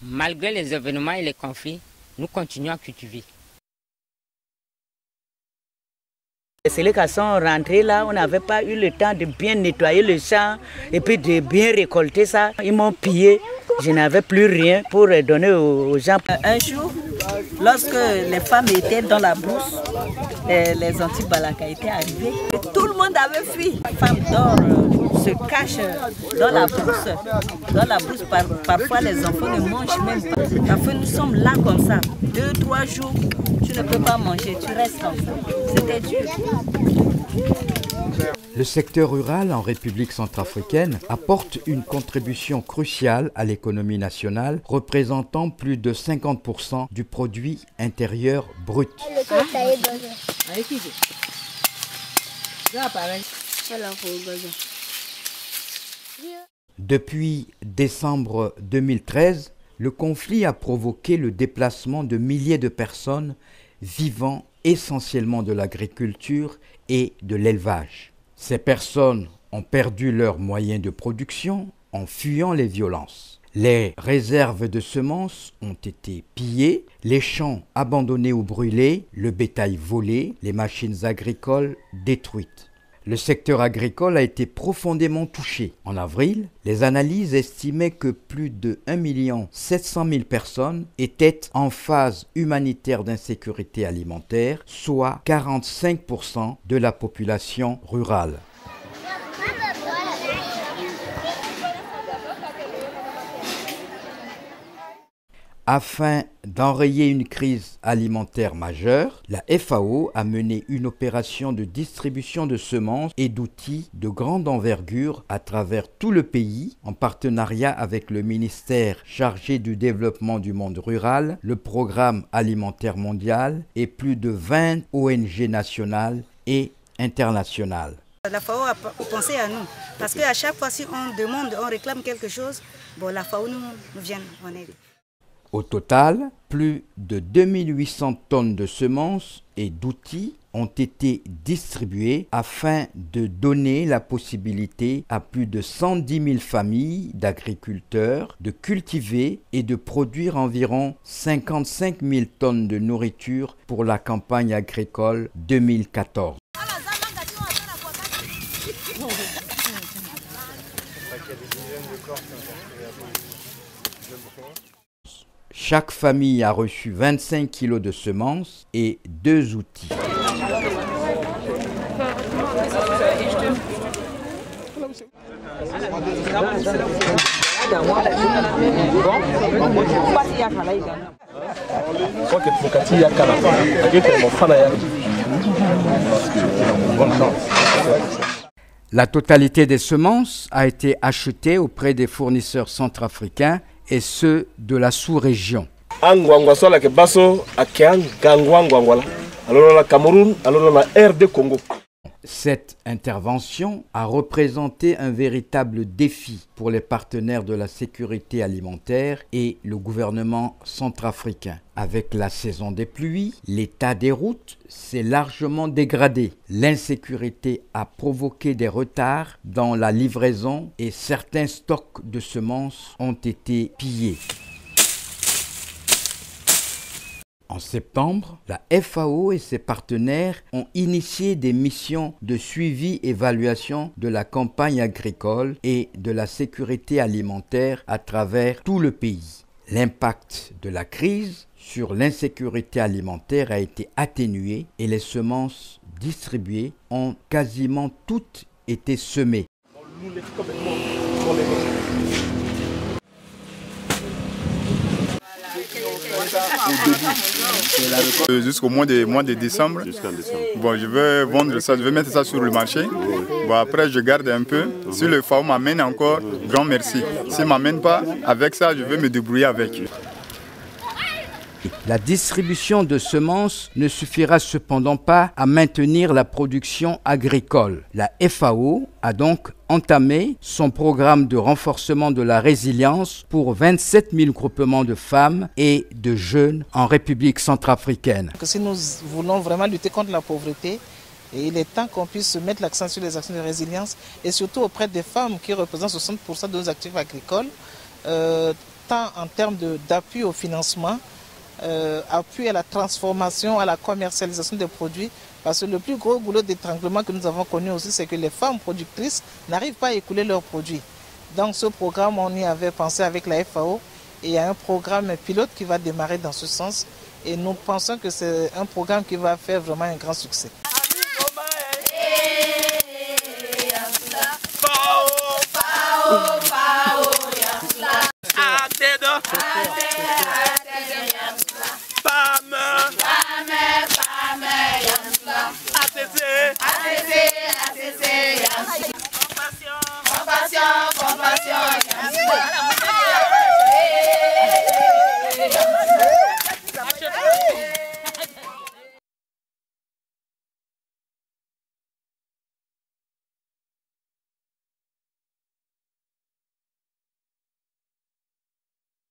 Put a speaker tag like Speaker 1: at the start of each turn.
Speaker 1: Malgré les événements et les conflits, nous continuons à cultiver.
Speaker 2: Les Sélékas sont rentrés là, on n'avait pas eu le temps de bien nettoyer le champ et puis de bien récolter ça. Ils m'ont pillé, je n'avais plus rien pour donner aux gens.
Speaker 3: Un jour, lorsque les femmes étaient dans la brousse, les anti-balaka étaient arrivés. Tout le monde avait fui. Les femmes dorment, se cachent dans la brousse. Dans la brousse, parfois les enfants ne mangent même pas. Parfois nous sommes là comme ça, 2-3 jours, tu ne peux pas manger, tu restes comme ça. C'était dur.
Speaker 4: Le secteur rural en République centrafricaine apporte une contribution cruciale à l'économie nationale, représentant plus de 50% du produit intérieur brut. Depuis décembre 2013, le conflit a provoqué le déplacement de milliers de personnes vivant essentiellement de l'agriculture et de l'élevage. Ces personnes ont perdu leurs moyens de production en fuyant les violences. Les réserves de semences ont été pillées, les champs abandonnés ou brûlés, le bétail volé, les machines agricoles détruites. Le secteur agricole a été profondément touché. En avril, les analyses estimaient que plus de 1 700 000 personnes étaient en phase humanitaire d'insécurité alimentaire, soit 45% de la population rurale. Afin d'enrayer une crise alimentaire majeure, la FAO a mené une opération de distribution de semences et d'outils de grande envergure à travers tout le pays, en partenariat avec le ministère chargé du développement du monde rural, le Programme alimentaire mondial et plus de 20 ONG nationales et internationales.
Speaker 3: La FAO a pensé à nous, parce qu'à chaque fois si on demande, on réclame quelque chose, la FAO nous vient en aide.
Speaker 4: Au total, plus de 2800 tonnes de semences et d'outils ont été distribués afin de donner la possibilité à plus de 110 000 familles d'agriculteurs de cultiver et de produire environ 55 000 tonnes de nourriture pour la campagne agricole 2014. Chaque famille a reçu 25 kg de semences et 2 outils. La totalité des semences a été achetée auprès des fournisseurs centrafricains et ceux de la sous-région. Cette intervention a représenté un véritable défi pour les partenaires de la sécurité alimentaire et le gouvernement centrafricain. Avec la saison des pluies, l'état des routes s'est largement dégradé. L'insécurité a provoqué des retards dans la livraison et certains stocks de semences ont été pillés. En septembre, la FAO et ses partenaires ont initié des missions de suivi-évaluation de la campagne agricole et de la sécurité alimentaire à travers tout le pays. L'impact de la crise sur l'insécurité alimentaire a été atténué et les semences distribuées ont quasiment toutes été semées.
Speaker 5: Jusqu'au mois de décembre. Bon, je vais vendre ça, je vais mettre ça sur le marché. Bon, après, je garde un peu. Si le FAO m'amène encore, grand merci. S'il ne m'amène pas, avec ça, je vais me débrouiller avec.
Speaker 4: La distribution de semences ne suffira cependant pas à maintenir la production agricole. La FAO a donc entamé son programme de renforcement de la résilience pour 27 000 groupements de femmes et de jeunes en République centrafricaine.
Speaker 6: Si nous voulons vraiment lutter contre la pauvreté, et il est temps qu'on puisse mettre l'accent sur les actions de résilience et surtout auprès des femmes qui représentent 60% de nos actifs agricoles. tant en termes d'appui au financement, appui à la transformation, à la commercialisation des produits, parce que le plus gros goulot d'étranglement que nous avons connu aussi, c'est que les femmes productrices n'arrivent pas à écouler leurs produits. Donc ce programme, on y avait pensé avec la FAO, et il y a un programme pilote qui va démarrer dans ce sens, et nous pensons que c'est un programme qui va faire vraiment un grand succès.